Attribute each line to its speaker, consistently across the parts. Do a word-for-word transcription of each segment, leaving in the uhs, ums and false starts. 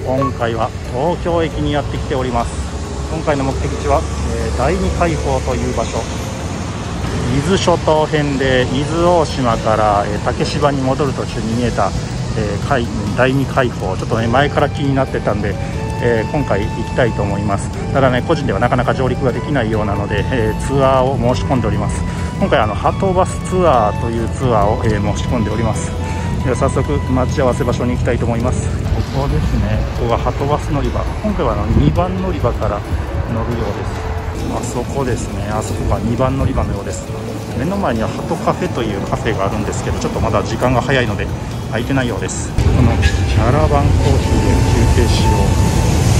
Speaker 1: 今回は東京駅にやってきております。今回の目的地は、えー、だいに海堡という場所。伊豆諸島編で伊豆大島から、えー、竹芝に戻る途中に見えた、えー、海だいに海堡、ちょっとね前から気になってたんで、えー、今回行きたいと思います。ただね、個人ではなかなか上陸ができないようなので、えー、ツアーを申し込んでおります。今回あのはとバスツアーというツアーを、えー、申し込んでおります。では早速待ち合わせ場所に行きたいと思います。ここですね。ここがはとバス乗り場。今回はあのにばん乗り場から乗るようです。あそこですね。あそこがにばん乗り場のようです。目の前にはハトカフェというカフェがあるんですけど、ちょっとまだ時間が早いので空いてないようです。このキャラバンコーヒーで休憩しよう。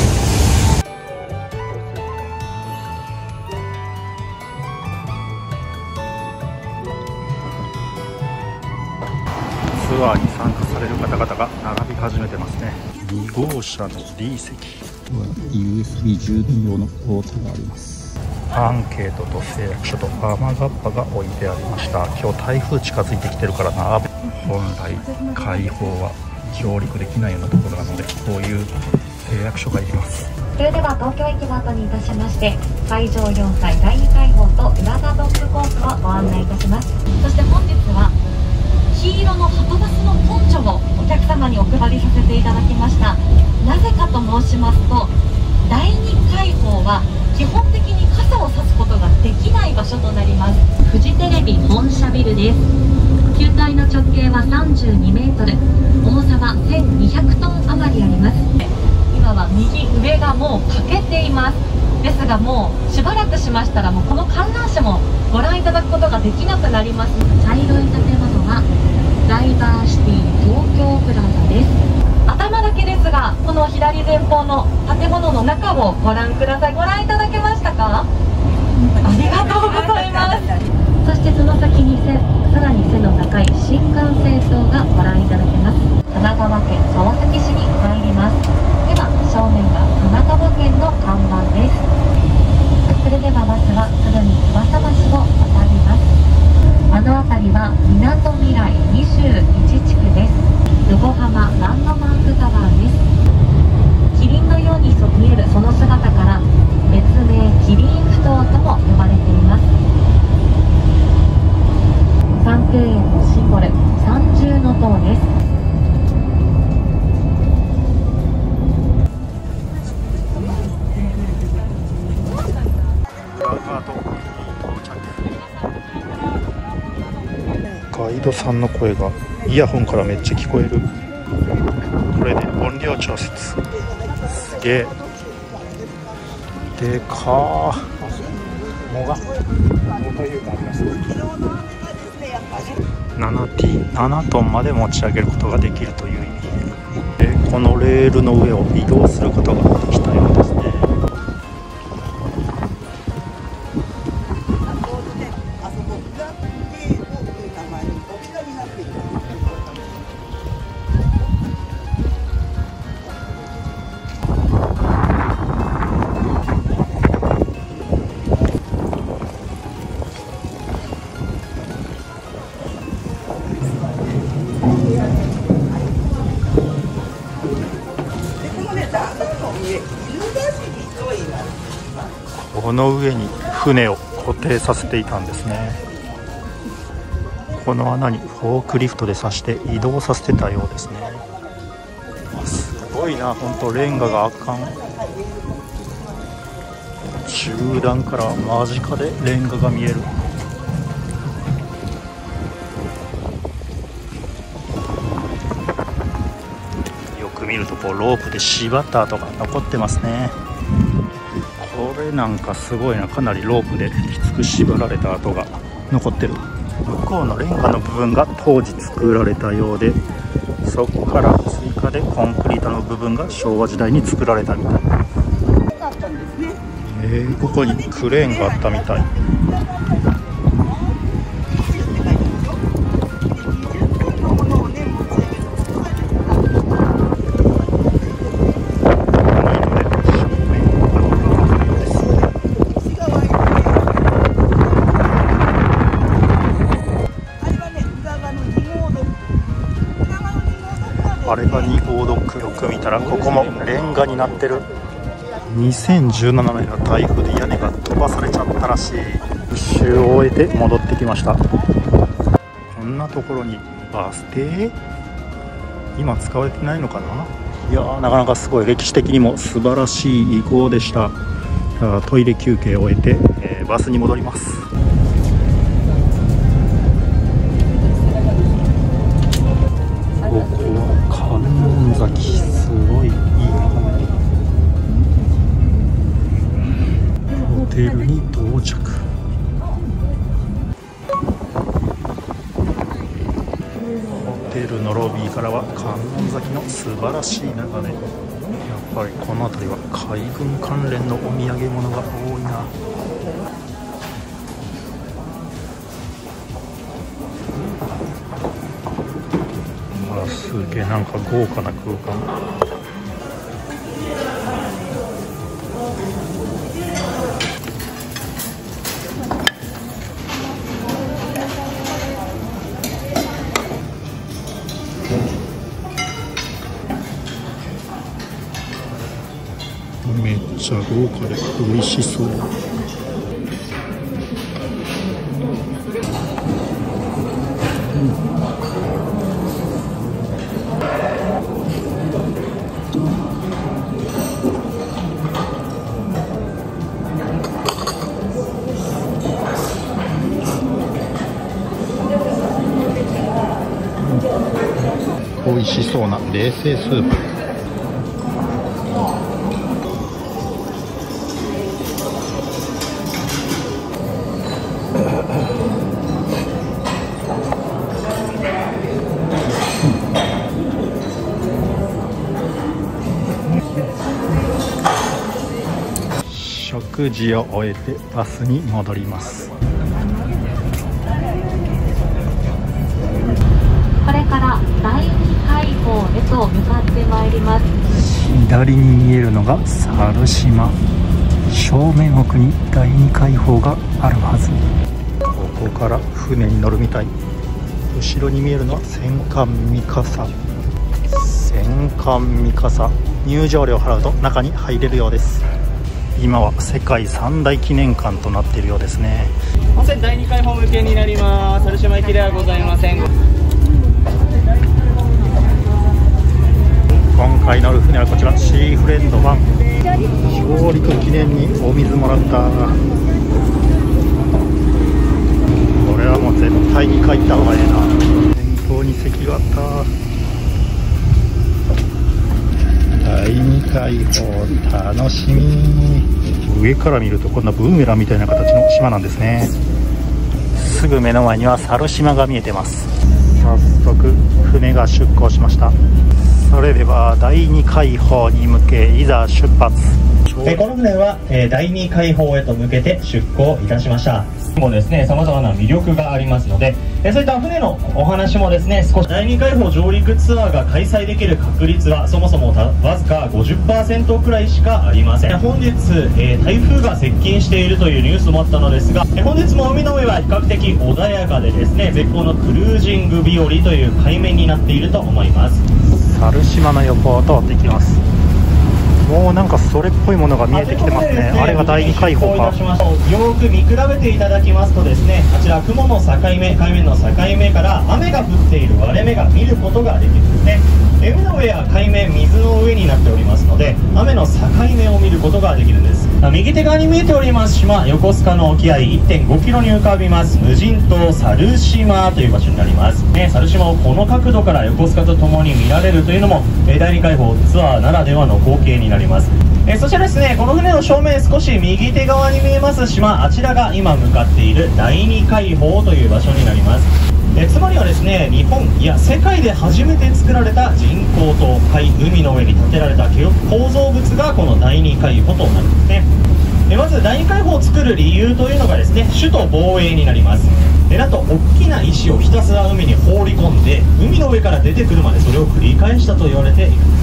Speaker 1: ツアーに参加される方々が並び始めてますね。に号車の D 席、 ユーエスビー 充電用のポートがあります。アンケートと誓約書と雨がっぱが置いてありました。今日台風近づいてきてるからな。本来海堡は上陸できないようなところなので、こういう誓約書がいります。
Speaker 2: それでは東京駅の後にいたしまして、会場よんかいだいに海堡と浦賀ドッグコースをご案内いたします。そして本日は黄色のはとバスのポンチョをお客様にお配りさせていただきました。なぜかと申しますと、だいに海堡は基本的に傘を差すことができない場所となります。フジテレビ本社ビルです。球体の直径はさんじゅうにメートル、重さはせんにひゃくトン余りあります。今は右上がもう欠けています。ですがもうしばらくしましたら、もうこの観覧車もご覧いただくことができなくなります。茶色い建物はダイバーシティ東京プラザです。頭だけですが、この左前方の建物の中をご覧ください。ご覧いただけましたか？ありがとうございます。そしてその先に背さらに背の高い新幹線塔がご覧いただけます。神奈川県川崎市に入ります。では正面が神奈川県の看板です。それではバスはすぐに翼橋を渡ります。あの辺りはみなとみらいにじゅういち地区です。横浜ランドマークタワーです。キリンのように見えるその姿から別名キリン埠頭とも呼ばれています。三庭園のシンボル三重の塔です。
Speaker 1: ガイドさんの声がイヤホンからめっちゃ聞こえる。これで音量調節。すげえでかー。もがななティー、ななトンまで持ち上げることができるという意味で、このレールの上を移動することができたようですね。この上に船を固定させていたんですね。この穴にフォークリフトで刺して移動させてたようですね。すごいな、本当レンガがあかん。中段から間近でレンガが見える。よく見るとこうロープで縛った跡が残ってますね。これなんかすごいな。かなりロープできつく縛られた跡が残ってる。向こうのレンガの部分が当時作られたようで、そこから追加でコンクリートの部分が昭和時代に作られたみたい。えー、ここにクレーンがあったみたい。あれがに号ドくよく見たらここもレンガになってる。にせんじゅうななねんの台風で屋根が飛ばされちゃったらしい。一周を終えて戻ってきました。こんなところにバス停、今使われてないのかな。いやー、なかなかすごい歴史的にも素晴らしい遺構でした。トイレ休憩を終えて、えー、バスに戻ります。ここは観音崎、すごいいい眺め。ホテルに到着。ホテルのロビーからは観音崎の素晴らしい眺め。やっぱりこの辺りは海軍関連のお土産物が多いな。あ、すげえ、なんか豪華な空間。めっちゃ豪華で美味しそう。美味しそうな冷製スープ。食事を終えてバスに戻ります。
Speaker 2: これからだいに海堡へと向かってまいります。
Speaker 1: 左に見えるのが猿島、正面奥にだいに海堡があるはず。ここから船に乗るみたい。後ろに見えるのは戦艦三笠。戦艦三笠、入場料を払うと中に入れるようです。今は世界三大記念館となっているようですね。
Speaker 3: 本線だいに海堡向けになります。猿島行きではございません。
Speaker 1: 今回乗る船はこちら、シーフレンドワン。上陸記念にお水もらった。これはもう絶対に帰った方がええな。先頭に席があった。だいに海堡楽しみ。上から見るとこんなブーメランみたいな形の島なんですね。すぐ目の前には猿島が見えてます。早速船が出港しました。それではだいに海堡に向けいざ出発。
Speaker 3: えこの船は、えー、だいに海堡へと向けて出港いたしました。もですね、様々な魅力がありますので、えそういった船のお話もですね、少しだいに海堡上陸ツアーが開催できる確率はそもそもたわずか ごじゅっパーセント くらいしかありません。本日、えー、台風が接近しているというニュースもあったのですが、え本日も海の上は比較的穏やかでですね、絶好のクルージング日和という海面になっていると思います。
Speaker 1: 猿島の横を通っていきます。もうなんかそれっぽいものが見えてきてますね。あれがだいに海堡か。よ
Speaker 3: ーく見比べていただきますとですね、あちら雲の境目、海面の境目から雨が降っている割れ目が見ることができるんですね。海の上や海面、水の上になっておりますので、雨の境目を見ることができるんです。右手側に見えております島、横須賀の沖合 いってんごキロに浮かびます無人島猿島という場所になります、ね、猿島をこの角度から横須賀とともに見られるというのもだいに海堡ツアーならではの光景になります。えそしてですね、この船の正面少し右手側に見えます島、あちらが今向かっているだいに海堡という場所になります。えつまりはですね、日本いや世界で初めて作られた人工島、海海の上に建てられた構造物がこのだいに海堡となるんですね。えまずだいに海堡を作る理由というのがですね、首都防衛になります。えなんと大きな石をひたすら海に放り込んで海の上から出てくるまでそれを繰り返したと言われているんです。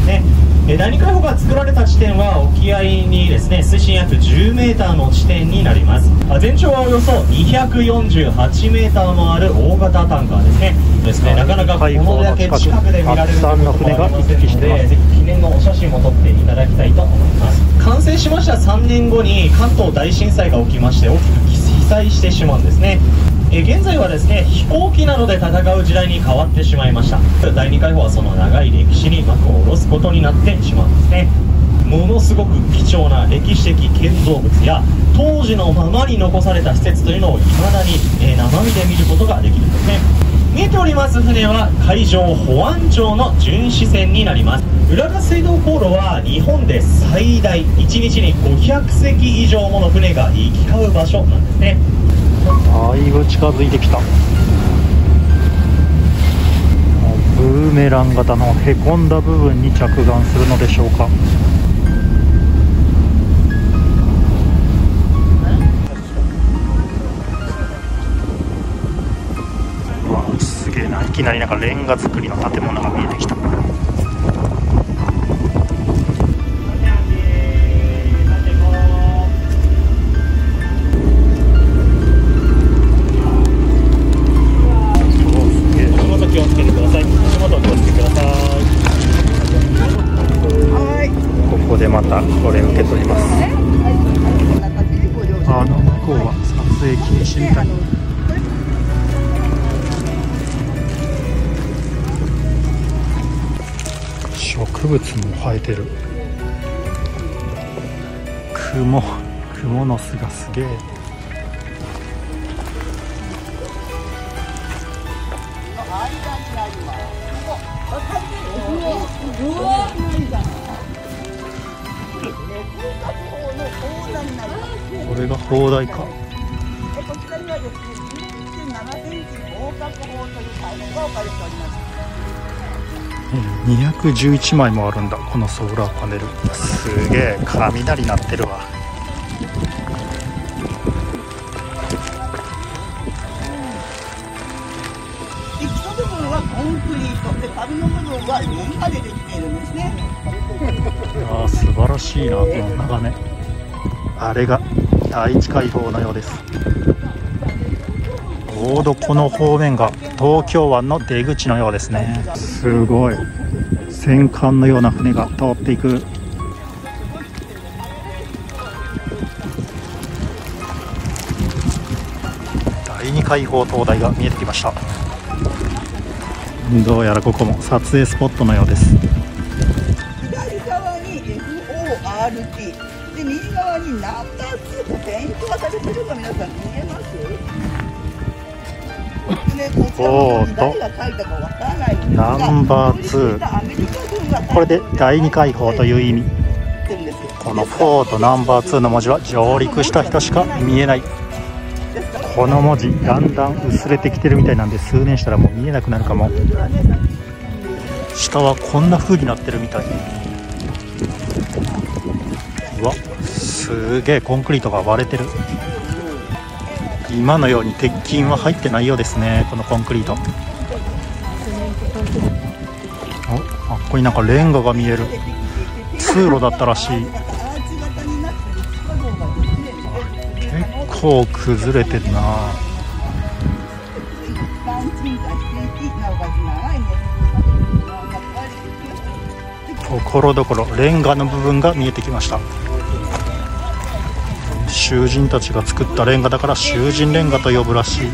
Speaker 3: ですね。え第二海堡が作られた地点は沖合にですね、水深約じゅうメーターの地点になります。あ全長はおよそにひゃくよんじゅうはちメーターもある大型タンカーですね。ですね、なかなかこのだけ近くで見られるということもありませんので、ぜひ記念のお写真も撮っていただきたいと思います。完成しましたさんねんごに関東大震災が起きまして、大きく被災してしまうんですね。え現在はですね、飛行機などで戦う時代に変わってしまいました。第二海堡はその長い歴史に幕を下ろすことになってしまうんですね。ものすごく貴重な歴史的建造物や当時のままに残された施設というのを未だに、えー、生身で見ることができるんですね。見えております船は海上保安庁の巡視船になります。浦賀水道航路は日本で最大いちにちにごひゃくせき以上もの船が行き交う場所なんですね。
Speaker 1: だいぶ近づいてきた。ブーメラン型のへこんだ部分に着岸するのでしょうか。うわすげえな、いきなりなんかレンガ造りの建物が見えてきた。ここでまたこれ受け取ります。あの向こうは撮影禁止みたい。植物も生えてる。雲、雲の巣がすげえ。これが砲台か。
Speaker 4: こちらにはですね、じゅういってんななセンチ合格砲という大砲が置かれております。
Speaker 1: にひゃくじゅういちまいもあるんだ、このソーラーパネル。すげえ雷鳴ってるわ。
Speaker 4: 基礎部分はコンクリートで、壁の部分はレンガでできているんですね。
Speaker 1: あー素晴らしいな、この眺め。あれが第一海堡のようです。ちょうどこの方面が東京湾の出口のようですね。すごい戦艦のような船が通っていく。第二海堡灯台が見えてきました。どうやらここも撮影スポットのようです。
Speaker 4: 左側に エフオーアールティー で、右側にナンバーツーとペイントがされてるの皆さん見えます？ね、こちらの誰が書いたかわからないんですが、
Speaker 1: ナンバーツー、これで第二海堡という意味。このフォーとナンバーツーの文字は上陸した人しか見えない。この文字だんだん薄れてきてるみたいなんで、数年したらもう見えなくなるかも。下はこんな風になってるみたい。うわすげえコンクリートが割れてる。今のように鉄筋は入ってないようですね、このコンクリート。お、あっこになんかレンガが見える。通路だったらしい。結構崩れてるな。ところどころレンガの部分が見えてきました。囚人たちが作ったレンガだから囚人レンガと呼ぶらしい。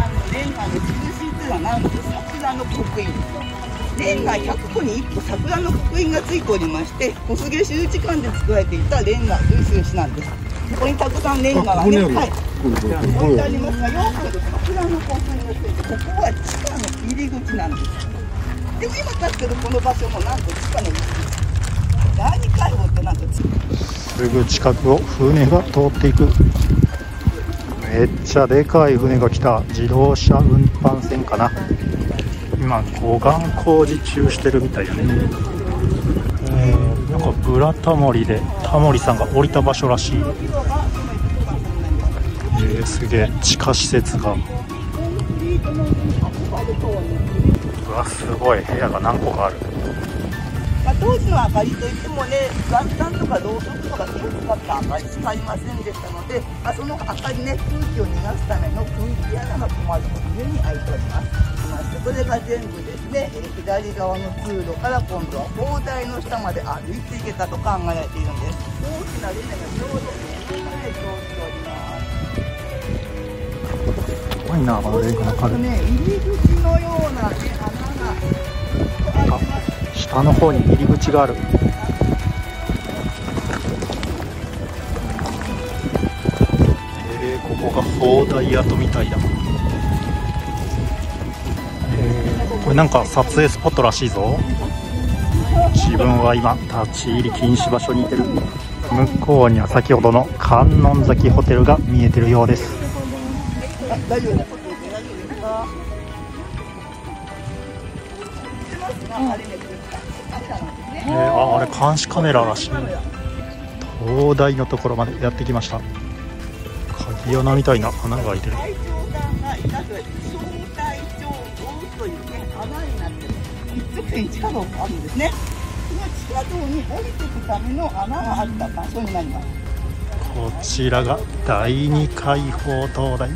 Speaker 1: レンガひゃくこにいっこ桜の刻印がついておりまして、小菅周知館で作られていたレンガという印なんです。ここにたくさんレンガがね、はい、置いてありますが、よく桜の刻印がついて、ここは地下の入り口なんです。でも今立ってるこの場所もなんと地下の入り口。第二海堡ってなんとすぐ近くを船が通っていく。めっちゃでかい船が来た。自動車運搬船かな。今護岸工事中してるみたいよね。えー、なんかブラタモリでタモリさんが降りた場所らしい。えー、すげえ地下施設が。うわすごい部屋が何個かある。
Speaker 4: まあ、当時の明かりといってもね、元旦とかろうそくとか火を使った明かりしかありませんでしたので、まあ、その明かりね、空気を逃がすための空気穴が小窓の上に開いております。まあ、それが全部ですね、えー、左側の通路から今度は砲台の下まで歩いていけたと考えられているんです。大きなレネがちょうど目の前に通っております。
Speaker 1: すごいな、このレンガの壁。
Speaker 4: ね、入り口のような、ね、穴があります。
Speaker 1: 下の方に入り口がある。えー、ここが砲台跡みたいだ。えー、これなんか撮影スポットらしいぞ。自分は今立ち入り禁止場所にいてる。向こうには先ほどの観音崎ホテルが見えてるようです。
Speaker 4: 大丈夫です。
Speaker 1: えー、あ、あれ監視カメラらしい。灯台のところまでやってきました。鍵穴みたいな穴が開いてる。
Speaker 4: 隊長さんがいたという小隊長号というね、穴になってる一直線地下道があるんですね。その地下道に降りていくための穴があった場所になります。
Speaker 1: こちらがだいに開放灯台。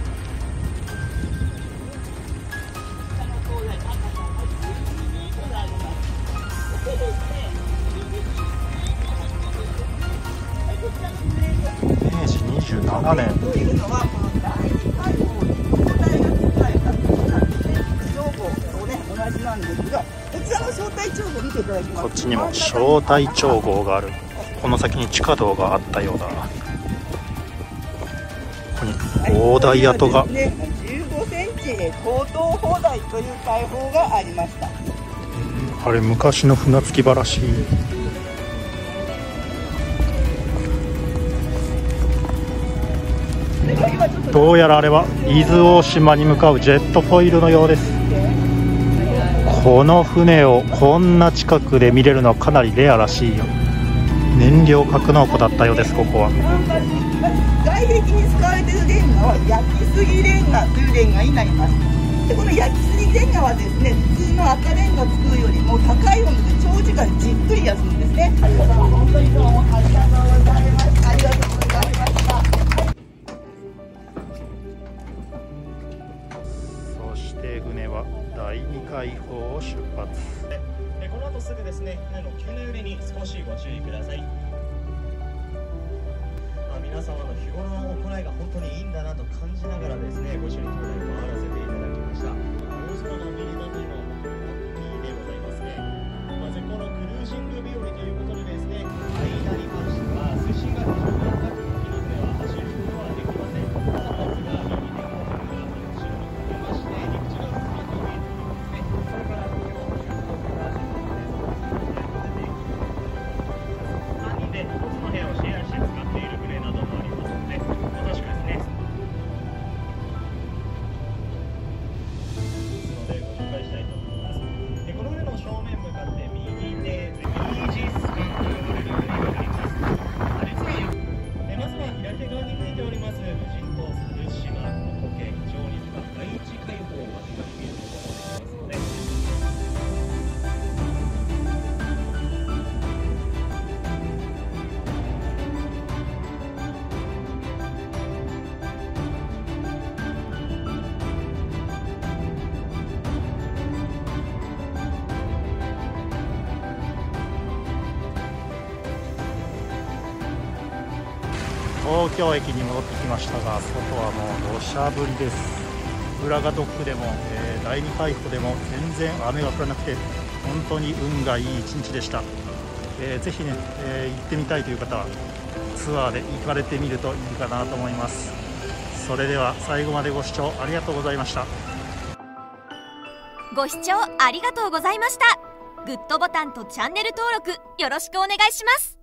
Speaker 1: めいじにじゅうななねん。
Speaker 4: というのはこのだいに開放に灯台が使えたことなんですね。消防とね同じなんですが、こちらの招待帳号見ていただきます。
Speaker 1: こっちにも招待帳号がある。この先に地下道があったようだ。ここに砲台跡が、
Speaker 4: じゅうごセンチ高等砲台という大砲がありました。
Speaker 1: あれ昔の船着き場らしい。どうやらあれは伊豆大島に向かうジェットフォイルのようです。この船をこんな近くで見れるのはかなりレアらしいよ。燃料格納庫だったようです。ここは
Speaker 4: 外壁に使われているレンガは焼きすぎレンガというレンガになります。でこの焼きすぎレンガはですね、普通の赤レンガ作るよりも高い温度で長時間じっくり焼くんですね。本当にどうもありがとうございました。ありがとうございました。
Speaker 1: そして船はだいに開放を出発。
Speaker 3: でこの後すぐですね、船の急な揺れに少しご注意ください。まあ、皆様の日頃の行いが本当にいいんだなと感じながらですね、ご一緒に灯台を回らせていただきました。大空の見れたというのは本当にラッキーでございますね。まあ、絶好のクルージング日和ということでですね、間に関しては水深が非常に高く、この船は走ることはできません。貨物が右手の方が後ろに飛びまして、陸地がずっと見えていますね。それから東京の出港からさんにんでひとつの部屋をシェアして使っている船などもありますので、まさしくですね。ですのでご紹介したいと思います。でこの船の正面向かって右手イージス艦と呼ばれる船になります。あれですね。でまずは左手側に見えております無人島鶴島の苔、非常に深いだいいち開放を間近に見ることもできますので。
Speaker 1: 東京駅に戻ってきましたが、外はもう土砂降りです。浦賀ドックでも、えー、だいに開放でも全然雨が降らなくて、本当に運がいい一日でした。えー、ぜひね、えー、行ってみたいという方はツアーで行かれてみるといいかなと思います。それでは最後までご視聴ありがとうございました。
Speaker 5: ご視聴ありがとうございました。グッドボタンとチャンネル登録よろしくお願いします。